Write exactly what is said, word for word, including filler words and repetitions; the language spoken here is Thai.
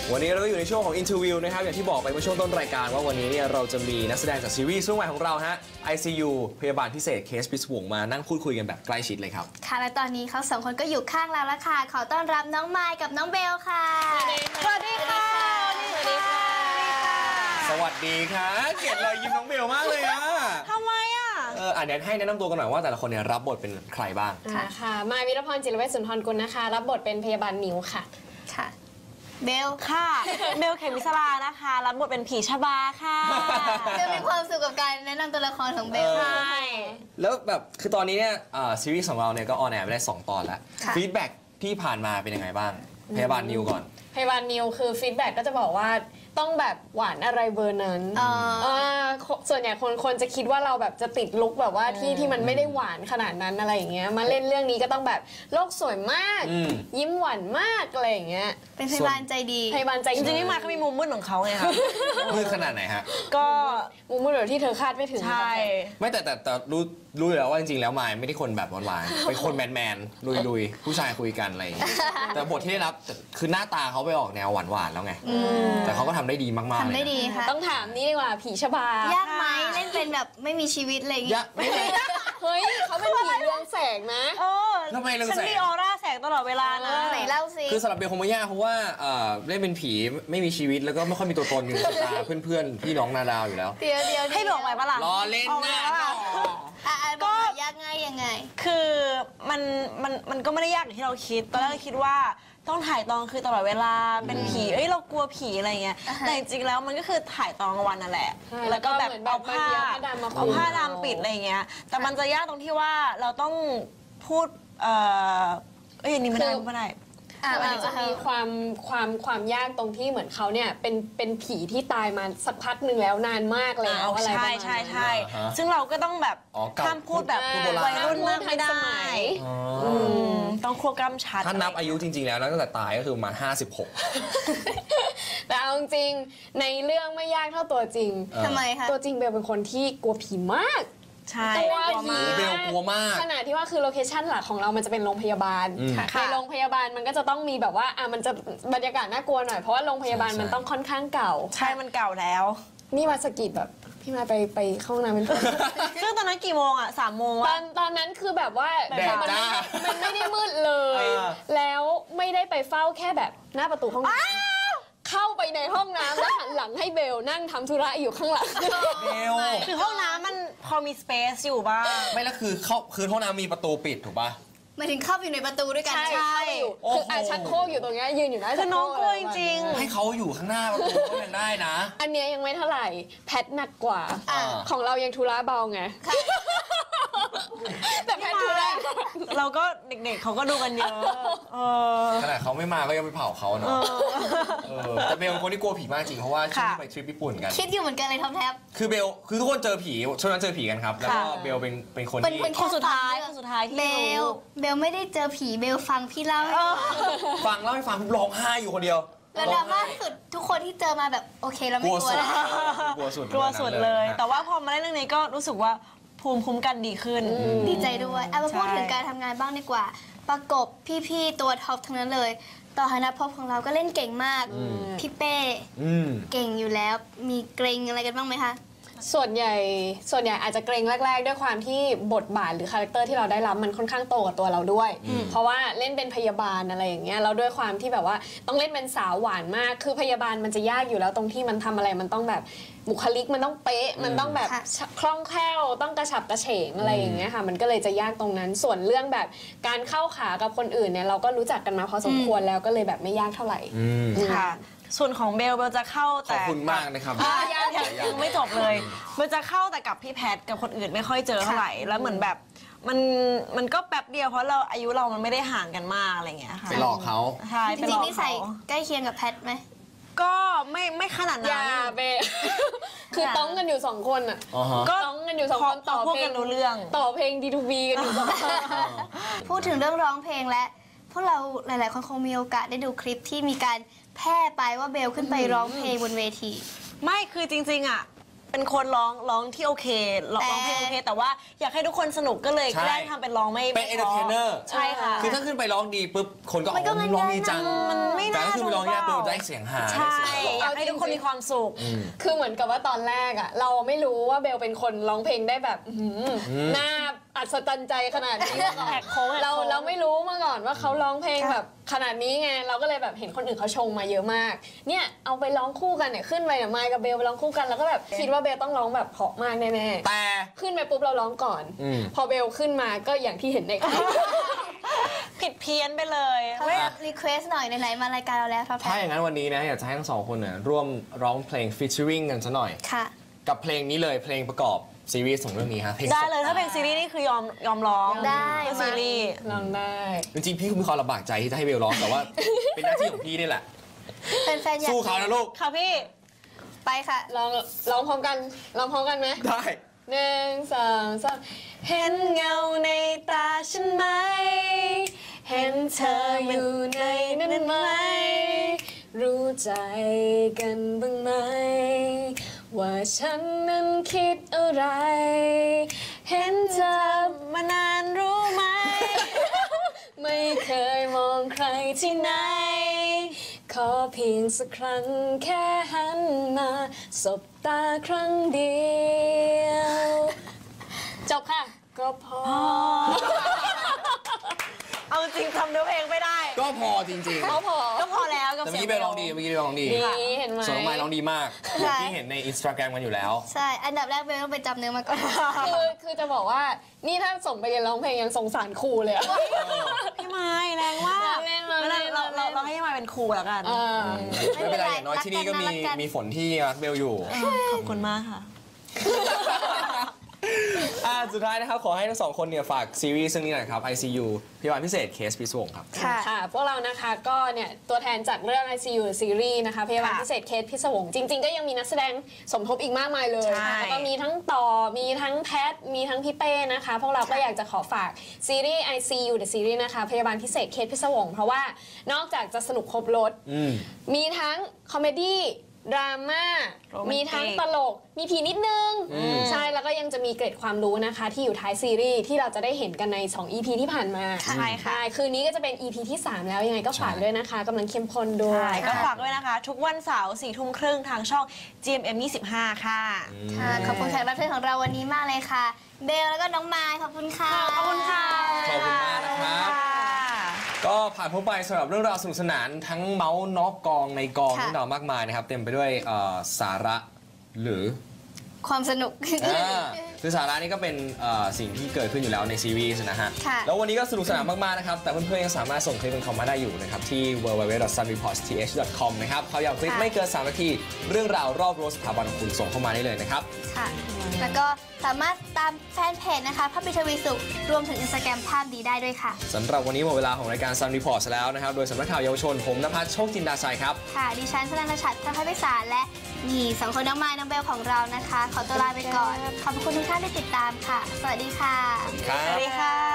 วันนี้เราก็อยู่ในช่วงของอินเทอร์วิวนะครับอย่างที่บอกไปเมื่อช่วงต้นรายการว่าวันนี้เนี่ยเราจะมีนักแสดงจากซีรีส์ช่วงใหม่ของเราฮะ ไอ ซี ยู พยาบาลพิเศษเคสพิศวงมานั่งพูดคุยกันแบบใกล้ชิดเลยครับค่ะและตอนนี้เขาสองคนก็อยู่ข้างเราแล้วค่ะขอต้อนรับน้องไมค์กับน้องเบลค่ะสวัสดีค่ะสวัสดีค่ะสวัสดีค่ะเกลียดรอยยิ้มน้องเบลมากเลยอะทำไมอ่ะเอออ่ะเดี๋ยวให้แนะนำตัวกันหน่อยว่าแต่ละคนเนี่ยรับบทเป็นใครบ้างค่ะค่ะมายวิรพรจิรเวชสุนทรกุลนะคะรับบทเป็นพยาบาลมิวค่ะค่ะเบลค่ะเบลเขมิสรานะคะรับบทเป็นผีชบาค่ะเบลมีความสุขกับการแนะนำตัวละครของเบลใช่แล้วแบบคือตอนนี้เนี่ยซีรีส์ของเราเนี่ยก็ออนแอร์ไปได้สองตอนแล้วฟีดแบ็กที่ผ่านมาเป็นยังไงบ้างพยาบาลนิวก่อนพยาบาลนิวคือฟีดแบ็กก็จะบอกว่าต้องแบบหวานอะไรเบอร์นั้นส่วนใหญ่คนคนจะคิดว่าเราแบบจะติดลุคแบบว่าที่ที่มันไม่ได้หวานขนาดนั้นอะไรอย่างเงี้ยมาเล่นเรื่องนี้ก็ต้องแบบโลกสวยมากยิ้มหวานมากอะไรอย่างเงี้ยเป็นพยาบาลใจดีพยาบาลใจดีจริงๆนี่มาเขามีมุมมืดของเขาไงคะมืดขนาดไหนฮะก็มุมมืดแบบที่เธอคาดไม่ถึงใช่ไม่แต่แต่แต่รู้รู้อยู่แล้วว่าจริงๆแล้วมายไม่ได้คนแบบหวานๆเป็นคนแมนแมนลุยลุยผู้ชายคุยกันอะไรอย่างเงี้ยแต่บทที่ได้รับคือหน้าตาเขาไปออกแนวหวานๆแล้วไงแต่เขาก็ทำได้ดีมากๆทำได้ดีค่ะต้องถามนี่ดีกว่าผีชบายากไหมเล่นเป็นแบบไม่มีชีวิตอะไรอย่างเงี้ยเฮ้ยเขาเป็นผีเรืองแสงนะเออทำไมเรืองแสงฉันมีออร่าแสงตลอดเวลานะไหนเล่าสิคือสำหรับเบลคงไม่ยากเพราะว่าเล่นเป็นผีไม่มีชีวิตแล้วก็ไม่ค่อยมีตัวตนอยู่ในตาเพื่อนๆพี่น้องนาดาวอยู่แล้วเดี๋ยวเดี๋ยวให้บอกไว้ปะล่ะรอเล่นนะก็ยากง่ายยังไงคือมันมันมันก็ไม่ได้ยากอย่างที่เราคิดตอนแรกคิดว่าต้องถ่ายตอนคือตลอดเวลาเป็นผีเอ้ยเรากลัวผีอะไรเงี้ยแต่จริงๆแล้วมันก็คือถ่ายตอนกลางวันนั่นแหละแล้วก็แบบเอาผ้าเอาผ้าดำปิดอะไรเงี้ยแต่มันจะยากตรงที่ว่าเราต้องพูดเออเอ้ยนี่ไม่ได้ไม่ได้มันจะมีความความความยากตรงที่เหมือนเขาเนี่ยเป็นเป็นผีที่ตายมาสักพักหนึ่งแล้วนานมากแล้วอะไรประมาณนั้นใช่ใช่ซึ่งเราก็ต้องแบบห้ามพูดแบบวัยรุ่นมากไม่ได้ต้องควบกล้ำชัดถ้านับอายุจริงๆแล้วตั้งแต่ตายก็คือมาห้าสิบหกแต่เอาจริงในเรื่องไม่ยากเท่าตัวจริงทำไมคะตัวจริงเบลเป็นคนที่กลัวผีมากใช่ตัวผีเบลกลัวมากขนาดที่ว่าคือโลเคชั่นหลักของเรามันจะเป็นโรงพยาบาลในโรงพยาบาลมันก็จะต้องมีแบบว่าอ่ะมันจะบรรยากาศน่ากลัวหน่อยเพราะว่าโรงพยาบาลมันต้องค่อนข้างเก่าใช่มันเก่าแล้วนี่มาสกิดแบบพี่มาไปไปเข้าห้องน้ำเป็นซึ่งตอนนั้นกี่โมงอ่ะสามโมงตอนตอนนั้นคือแบบว่ามันมันไม่ได้มืดเลยแล้วไม่ได้ไปเฝ้าแค่แบบหน้าประตูห้องน้ำเข้าไปในห้องน้ำแล้วหันหลังให้เบลนั่งทำธุระอยู่ข้างหลังเบลคือห้องน้ำมันพอมีสเปซอยู่บ้างไม่แล้วคือเข้าคือห้องน้ำมีประตูปิดถูกป่ะหมายถึงเข้าอยู่ในประตูด้วยกันใช่คืออาชักโครกอยู่ตรงนี้ยืนอยู่นะคือน้องกลัวจริงให้เขาอยู่ข้างหน้าประตูก็ยังได้นะอันนี้ยังไม่เท่าไหร่แพทหนักกว่าของเรายังธุระเบาไงแต่แพทธุระเราก็เด็กๆเขาก็ดูกันเยอะขนาดเขาไม่มาก็ยังไปเผาเขาเนาะแต่เบลเป็นคนที่กลัวผีมากจริงเพราะว่าช่วงที่ไปทริปญี่ปุ่นกันคิดอยู่เหมือนกันเลยท็อปแท็บคือเบลคือทุกคนเจอผีช่วงนั้นเจอผีกันครับแล้วก็เบลเป็นเป็นคนที่เป็นคนสุดท้ายคนสุดท้ายที่เบลเบลไม่ได้เจอผีเบลฟังพี่เล่าฟังเล่าให้ฟังร้องไห้อยู่คนเดียวแล้วดราม่าสุดทุกคนที่เจอมาแบบโอเคเราไม่กลัวแล้วกลัวสุดกลัวสุดเลยแต่ว่าพอมาเล่นเรื่องนี้ก็รู้สึกว่าภูมิคุ้มกันดีขึ้นดีใจด้วยเอามาพูดถึงการทำงานบ้างดีกว่าประกบพี่ๆตัวท็อปทั้งนั้นเลยต่อหน้าพบของเราก็เล่นเก่งมากพี่เป้เก่งอยู่แล้วมีเกรงอะไรกันบ้างไหมคะส่วนใหญ่ส่วนใหญ่อาจจะเกรงแรกๆด้วยความที่บทบาทหรือคาแรคเตอร์ที่เราได้รับมันค่อนข้างโตกับตัวเราด้วยเพราะว่าเล่นเป็นพยาบาลอะไรอย่างเงี้ยแล้วด้วยความที่แบบว่าต้องเล่นเป็นสาวหวานมากคือพยาบาลมันจะยากอยู่แล้วตรงที่มันทำอะไรมันต้องแบบบุคลิกมันต้องเป๊ะมันต้องแบบคล่องแคล่วต้องกระฉับกระเฉงอะไรอย่างเงี้ยค่ะมันก็เลยจะยากตรงนั้นส่วนเรื่องแบบการเข้าขากับคนอื่นเนี่ยเราก็รู้จักกันมาพอสมควรแล้วก็เลยแบบไม่ยากเท่าไหร่ค่ะส่วนของเบลเบลจะเข้าแต่ขอบคุณมากนะครับยังยังไม่จบเลยเบลจะเข้าแต่กับพี่แพทกับคนอื่นไม่ค่อยเจอเท่าไหร่แล้วเหมือนแบบมันมันก็แป๊บเดียวเพราะเราอายุเรามันไม่ได้ห่างกันมากอะไรเงี้ยค่ะไปหลอกเขาใช่จริงๆนี่ใส่ใกล้เคียงกับแพทไหมก็ไม่ไม่ขนาดนั้นอย่าเบคือต้องกันอยู่สองคนอ่ะก็ต้องกันอยู่สองคนต่อเพลงรู้เรื่องต่อเพลง ดี ทู บี กันอยู่สองคนพูดถึงเรื่องร้องเพลงและพวกเราหลายๆคนคงมีโอกาสได้ดูคลิปที่มีการแพร่ไปว่าเบลขึ้นไปร้องเพลงบนเวทีไม่คือจริงๆอ่ะเเป็นคนร้องร้องที่โอเคร้องร้องเพลงโอเค แต่ว่าอยากให้ทุกคนสนุกก็เลยใช่แกล้งทำเป็นร้องไม่เป็น entertainer ใช่ค่ะคือถ้าขึ้นไปร้องดีปุ๊บคนก็มันก็อ๋อง่ายๆร้องดีจังมันไม่แต่น่าถ้าขึ้นไปร้องยากปุ๊บได้เสียงหาใช่ได้เสียงอยากให้ทุกคนมีความสุขคือเหมือนกับว่าตอนแรกอะเราไม่รู้ว่าเบลเป็นคนร้องเพลงได้แบบอื้อหือน่าอัศจรรย์ใจขนาดนี้มาก่อนแหกโค้งแหกโค้งเราเราไม่รู้มาก่อนว่าเขาร้องเพลงแบบขนาดนี้ไงเราก็เลยแบบเห็นคนอื่นเขาชงมาเยอะมาก เนี่ยเอาไปร้องคู่กันเนี่ยขึ้นไปเนี่ยมายกับเบลไปร้องคู่กันแล้วก็แบบคิดว่าเบลต้องร้องแบบเพราะมากแน่ๆแต่ขึ้นไปปุ๊บเราร้องก่อนอืมพอเบลขึ้นมาก็อย่างที่เห็นในคลิปผิดเพี้ยนไปเลยเขาอยากรีเควสหน่อยไหนๆมารายการเราแล้วครับถ้าอย่างนั้นวันนี้นะอยากจะให้ทั้งสองคนเนี่ยร่วมร้องเพลง featuring กันซะหน่อยค่ะกับเพลงนี้เลยเพลงประกอบซีรีส์ของเรื่องนี้ฮะเพลงได้เลยสบถ้าเป็นซีรีส์นี่คือยอมยอมร้องได้เพื่อซีรีส์ร้องได้จริงๆพี่มีความลำบากใจที่จะให้เบลร้องแต่ว่า เป็นหน้าที่ของพี่นี่แหละเป็นแฟนๆอยากสู้เขานะลูกค่ะพี่ไปค่ะร้องร้องพร้อมกันร้องพร้อมกันไหมได้หนึ่งสองสามเห็นเงาในตาฉันไหม เห็นเธออยู่ในนั้นไหม รู้ใจกันบ้างไหม ว่าฉันนั้นคิดอะไร เห็นเธอมานานรู้ไหมไม่เคยมองใครที่ไหน ขอเพียงสักครั้งแค่หันมาสบตาครั้งเดียว จบค่ะ ก็พอเอาจริงทำเนื้อเพลงไม่ได้ก็พอจริงก็พอก็พอแล้วๆกับแต่เมื่อเสียกี้งเบลร้องดีเมื่อกี้เบลร้องดีดีเห็นไหมส่วนน้องไม้ร้องดีมากอย่างที่เห็นในอินสตาแกรมกันอยู่แล้วใช่ อันดับแรกเบลต้องไปจำเนื้อมาก่อนคือคือจะบอกว่านี่ถ้าส่งไปเรียนร้องเพลงยังสงสารครูเลยอะพี่ไม้แรงมากเล่นเรามาเล่นเรามาเล่นเราให้พี่ไม้เป็นครูแล้วกันอ่าไม่เป็นไรอย่างน้อยที่นี่ก็มีรักกันมีฝนที่รักเบลอยู่ขอบคุณมากค่ะอ่าสุดท้ายนะครับ ขอให้ทั้งสองคนเนี่ยฝากซีรีส์เรื่องนี้หน่อยครับ ไอ ซี ยู พยาบาลพิเศษเคสพิศวงครับค่ะค่ะ พวกเรานะคะก็เนี่ยตัวแทนจากเรื่อง ไอ ซี ยู ซีรีส์นะคะพยาบาลค่ะพิเศษเคสพิศวง จริง ๆ ก็ยังมีนักแสดงสมทบอีกมากมายเลยใช่แล้วก็มีทั้งต่อ มีทั้งแพท มีทั้งพี่เป้นะคะ พวกเราก็อยากจะขอฝากซีรีส์ ไอ ซี ยู The Series นะคะพยาบาลพิเศษเคสพิศวง เพราะว่านอกจากจะสนุกครบรถอืมมีทั้งคอมเมดี้ดราม่าโรแมนติกมีทั้งตลก มีผีนิดนึง ใช่ แล้วก็ยังจะมีเกร็ดความรู้นะคะ ที่อยู่ท้ายซีรีส์ที่เราจะได้เห็นกันใน สอง อี พี ที่ผ่านมาใช่ค่ะคืนนี้ก็จะเป็น อี พี ที่ สาม แล้ว ยังไงก็ฝากด้วยนะคะกำลังเข้มข้นด้วใช่ยก็ฝากด้วยนะคะ ทุกวันเสาร์สี่ทุ่มครึ่งทางช่อง จี เอ็ม เอ็ม ยี่สิบห้า ค่ะค่ะ ขอบคุณแขกรับเชิญของเราวันนี้มากเลยค่ะ เบลแล้วก็น้องมายขอบคุณค่ะขอบคุณค่ะขอบคุณมากนะครับ ก็ผ่านพ้นไปสำหรับเรื่องราวสนุกสนานทั้งเมาส์นอกกองในกองค่ะเรื่องราวมากมายนะครับ เต็มไปด้วยเอ่อสาระหรือความสนุกอ่าคือสาระนี่ก็เป็นเอ่อสิ่งที่เกิดขึ้นอยู่แล้วในซีรีส์นะฮะค่ะแล้ววันนี้ก็สนุกสนานมาก ๆ นะครับ แต่เพื่อน ๆ ยังสามารถส่งคลิปเป็นคอมมาได้อยู่นะครับ ที่ ดับเบิลยู ดับเบิลยู ดับเบิลยู ดอท ซันรีพอร์ต ที เอช ดอท คอม นะครับเขาอยากคลิปค่ะไม่เกิน สาม นาที เรื่องราวรอบรั้วสถาบันของคุณส่งเข้ามาได้เลยนะครับค่ะ แล้วก็สามารถตามแฟนเพจนะคะภาพบิทวีสุขรวมถึงอินสตาแกรมภาพดีได้ด้วยค่ะสำหรับวันนี้หมดเวลาของรายการ Sun Report แล้วนะครับ โดยสำนักข่าวเยาวชน ผมณภัสโชคจินดาชัยครับค่ะ ดิฉันชนันทชัดพระพิสารและนี่สองคนน้องมายน้องเบลของเรานะคะ ขอตัวลาไปก่อน ขอบคุณทุกท่านที่ติดตามค่ะ สวัสดีค่ะครัสวับสดีค่ะ